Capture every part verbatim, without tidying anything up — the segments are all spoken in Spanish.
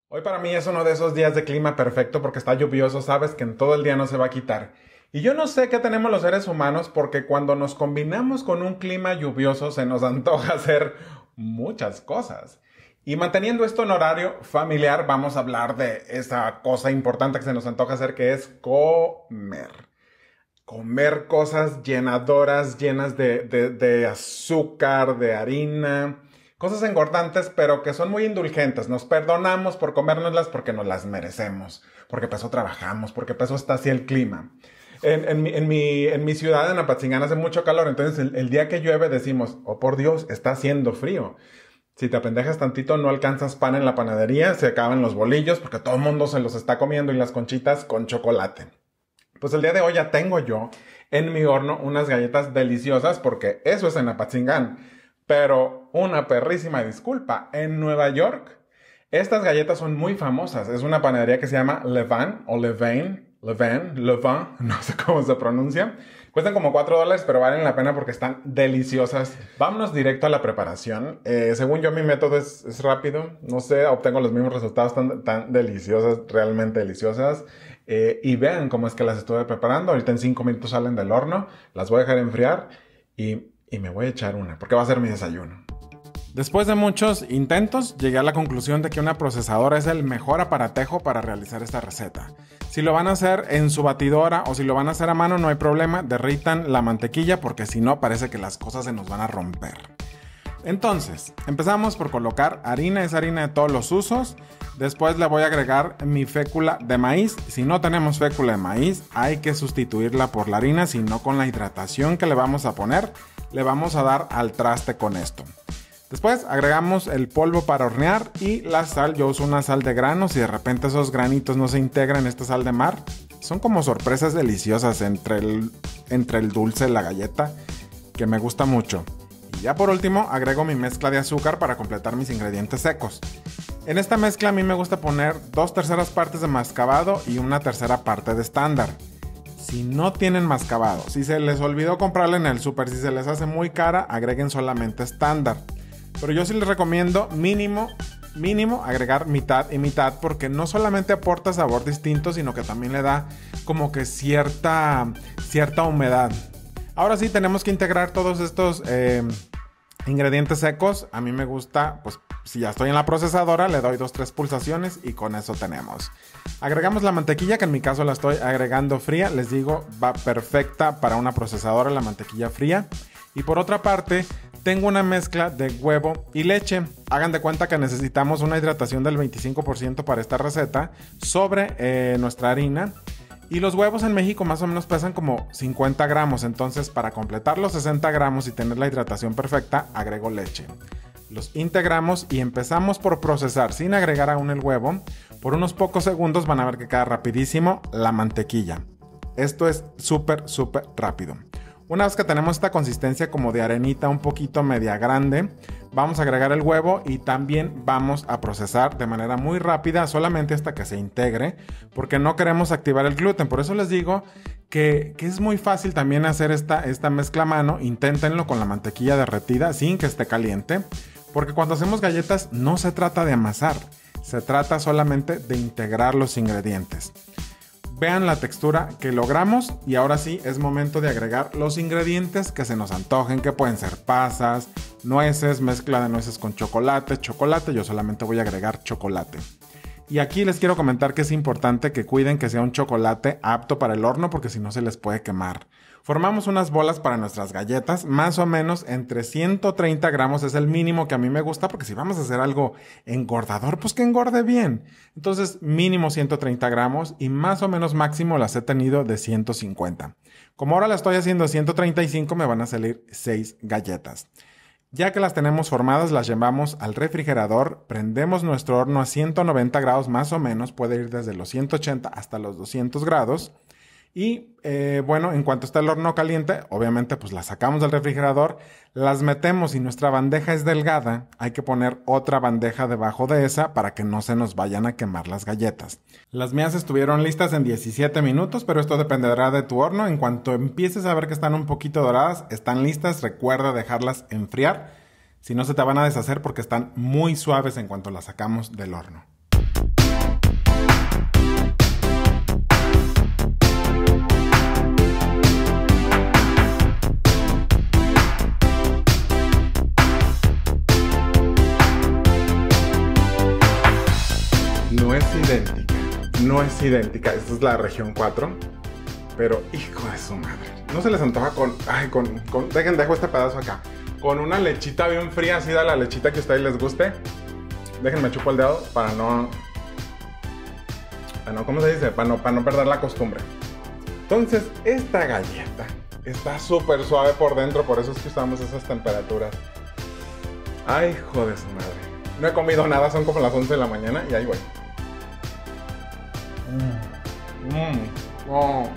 Hoy para mí es uno de esos días de clima perfecto porque está lluvioso, sabes que en todo el día no se va a quitar. Y yo no sé qué tenemos los seres humanos porque cuando nos combinamos con un clima lluvioso se nos antoja hacer muchas cosas. Y manteniendo esto en horario familiar, vamos a hablar de esa cosa importante que se nos antoja hacer, que es comer. Comer cosas llenadoras, llenas de, de, de azúcar, de harina, cosas engordantes, pero que son muy indulgentes. Nos perdonamos por comérnoslas porque nos las merecemos, porque para eso trabajamos, porque para eso está así el clima. En, en, mi, en, mi, en mi ciudad, en Apatzingán, hace mucho calor, entonces el, el día que llueve decimos, oh por Dios, está haciendo frío. Si te apendejas tantito, no alcanzas pan en la panadería, se acaban los bolillos porque todo el mundo se los está comiendo y las conchitas con chocolate. Pues el día de hoy ya tengo yo en mi horno unas galletas deliciosas porque eso es en Apatzingán. Pero una perrísima disculpa, en Nueva York estas galletas son muy famosas. Es una panadería que se llama Levain o Levain, Levain, Levain, no sé cómo se pronuncia. Cuestan como cuatro dólares, pero valen la pena porque están deliciosas. Vámonos directo a la preparación. Eh, según yo, mi método es, es rápido. No sé, obtengo los mismos resultados tan, tan deliciosas, realmente deliciosas. Eh, y vean cómo es que las estuve preparando. Ahorita en cinco minutos salen del horno. Las voy a dejar enfriar y, y me voy a echar una, porque va a ser mi desayuno. Después de muchos intentos, llegué a la conclusión de que una procesadora es el mejor aparatejo para realizar esta receta. Si lo van a hacer en su batidora o si lo van a hacer a mano, no hay problema, derritan la mantequilla porque si no parece que las cosas se nos van a romper. Entonces, empezamos por colocar harina, es harina de todos los usos. Después le voy a agregar mi fécula de maíz. Si no tenemos fécula de maíz, hay que sustituirla por la harina, si no con la hidratación que le vamos a poner, le vamos a dar al traste con esto. Después agregamos el polvo para hornear y la sal. Yo uso una sal de grano. Si de repente esos granitos no se integran en esta sal de mar, son como sorpresas deliciosas entre el, entre el dulce y la galleta, que me gusta mucho. Y ya por último agrego mi mezcla de azúcar para completar mis ingredientes secos. En esta mezcla a mí me gusta poner dos terceras partes de mascabado y una tercera parte de estándar. Si no tienen mascabado, si se les olvidó comprarla en el súper, si se les hace muy cara, agreguen solamente estándar. Pero yo sí les recomiendo mínimo, mínimo agregar mitad y mitad porque no solamente aporta sabor distinto, sino que también le da como que cierta, cierta humedad. Ahora sí tenemos que integrar todos estos eh, ingredientes secos. A mí me gusta, pues si ya estoy en la procesadora, le doy dos tres pulsaciones y con eso tenemos. Agregamos la mantequilla, que en mi caso la estoy agregando fría. Les digo, va perfecta para una procesadora la mantequilla fría. Y por otra parte, tengo una mezcla de huevo y leche. Hagan de cuenta que necesitamos una hidratación del veinticinco por ciento para esta receta sobre eh, nuestra harina. Y los huevos en México más o menos pesan como cincuenta gramos. Entonces, para completar los sesenta gramos y tener la hidratación perfecta, agrego leche. Los integramos y empezamos por procesar sin agregar aún el huevo. Por unos pocos segundos van a ver que queda rapidísimo la mantequilla. Esto es súper, súper rápido. Una vez que tenemos esta consistencia como de arenita un poquito media grande, vamos a agregar el huevo y también vamos a procesar de manera muy rápida, solamente hasta que se integre, porque no queremos activar el gluten. Por eso les digo que, que es muy fácil también hacer esta, esta mezcla a mano. Inténtenlo con la mantequilla derretida sin que esté caliente, porque cuando hacemos galletas no se trata de amasar, se trata solamente de integrar los ingredientes. Vean la textura que logramos y ahora sí es momento de agregar los ingredientes que se nos antojen, que pueden ser pasas, nueces, mezcla de nueces con chocolate, chocolate, yo solamente voy a agregar chocolate. Y aquí les quiero comentar que es importante que cuiden que sea un chocolate apto para el horno porque si no se les puede quemar. Formamos unas bolas para nuestras galletas, más o menos entre ciento treinta gramos es el mínimo que a mí me gusta porque si vamos a hacer algo engordador, pues que engorde bien. Entonces mínimo ciento treinta gramos y más o menos máximo las he tenido de ciento cincuenta. Como ahora la estoy haciendo a ciento treinta y cinco me van a salir seis galletas. Ya que las tenemos formadas, las llevamos al refrigerador, prendemos nuestro horno a ciento noventa grados más o menos, puede ir desde los ciento ochenta hasta los doscientos grados. Y eh, bueno, en cuanto está el horno caliente, obviamente pues las sacamos del refrigerador, las metemos. Si nuestra bandeja es delgada, hay que poner otra bandeja debajo de esa para que no se nos vayan a quemar las galletas. Las mías estuvieron listas en diecisiete minutos, pero esto dependerá de tu horno. En cuanto empieces a ver que están un poquito doradas, están listas, recuerda dejarlas enfriar. Si no se te van a deshacer porque están muy suaves en cuanto las sacamos del horno. es idéntica. No es idéntica. Esta es la región cuatro. Pero, hijo de su madre. No se les antoja con... Ay, con... con dejen, dejo este pedazo acá. Con una lechita bien fría, así da la lechita que a ustedes les guste. Déjenme chupo el dedo para no... Para no, ¿cómo se dice? Para no, para no perder la costumbre. Entonces, esta galleta está súper suave por dentro, por eso es que usamos esas temperaturas. Ay, hijo de su madre. No he comido nada, son como las once de la mañana y ahí voy. Mmm. Mmm. Oh.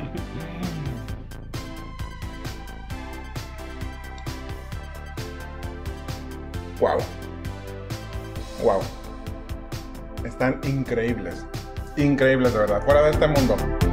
Wow. Wow. Están increíbles. Increíbles, de verdad. Fuera de este mundo.